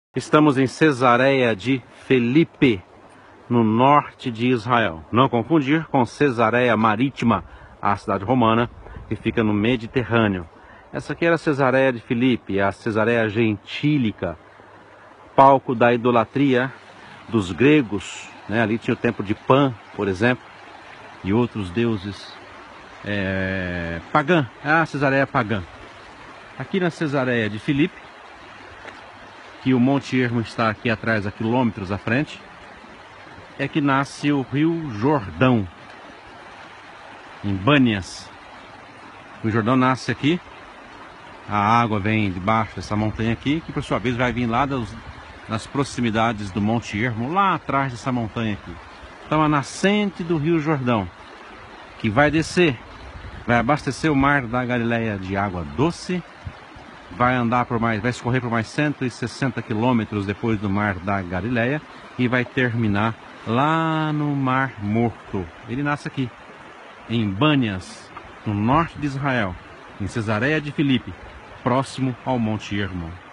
Estamos em Cesareia de Filipe, no norte de Israel. Não confundir com Cesareia Marítima, a cidade romana, que fica no Mediterrâneo. Essa aqui era a Cesareia de Filipe, a Cesareia Gentílica, palco da idolatria dos gregos, né? Ali tinha o templo de Pan, por exemplo, e outros deuses pagã, a Cesareia pagã. Aqui na Cesareia de Filipe, que o Monte Hermon está aqui atrás, a quilômetros à frente, é que nasce o Rio Jordão, em Bânias. O Jordão nasce aqui, a água vem debaixo dessa montanha aqui, que por sua vez vai vir lá nas proximidades do Monte Hermon, lá atrás dessa montanha aqui. Então a nascente do Rio Jordão, que vai descer, vai abastecer o mar da Galileia de água doce, vai escorrer por mais 160 quilômetros depois do mar da Galileia e vai terminar lá no Mar Morto. Ele nasce aqui, em Bânias, no norte de Israel, em Cesareia de Filipe, próximo ao Monte Hermon.